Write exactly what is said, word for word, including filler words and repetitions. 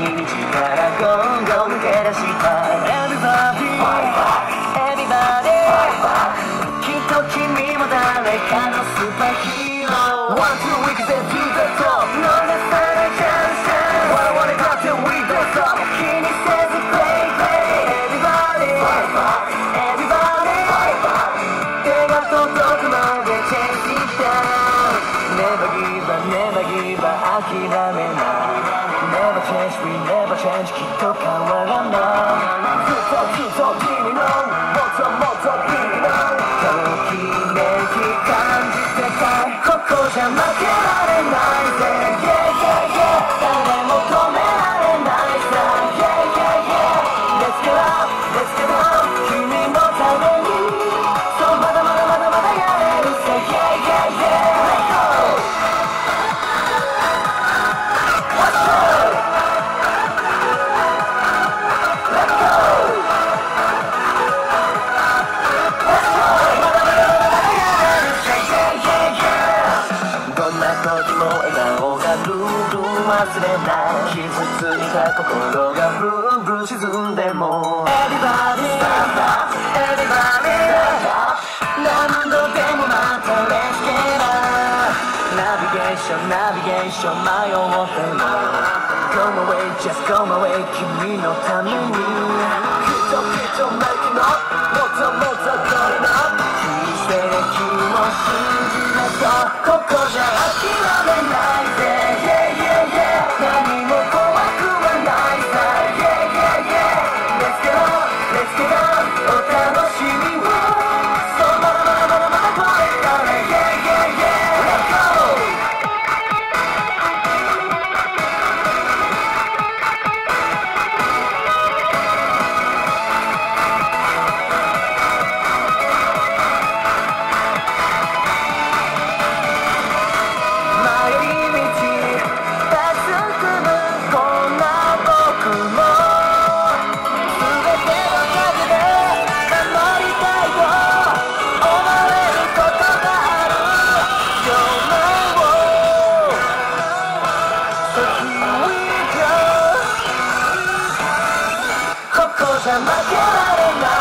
道からゴンゴン抜け出した Everybody Everybody きっと君も誰かのスーパーヒーロー One two we can say to the top 逃さないチャンス What I wanna go till we don't stop 気にせず play play Everybody Everybody 手が届くまで Chase it down Never give up Never give up 諦めない Never change we never change きっと変わらないずっとずっと君のもっともっと君のときめき感じてたいここじゃ負けられないぜ Yeah yeah yeah 誰も止められないさ Yeah yeah yeah Let's get up Let's get up 君のためにそうまだまだまだまだやれるさ Yeah yeah yeah Let's go What's up Let's go Let's go まだまだまだやれるさ Yeah yeah yeah どんな時も笑顔がルール忘れない傷ついた心がブルンブルン沈んでも Everybody Everybody 何度でもまた Let's get up ナビゲーションナビゲーション迷っても Go my way just go my way 君のためにきっときっと Make it up もっともっと Going up 奇跡を信じなさいここじゃ諦めないぜ Yeah yeah yeah 何も怖くはないさ Yeah yeah yeah Let's get up Let's get up お楽しみをそうまだまだまだまだこれから Yeah yeah yeah Let's go負けられない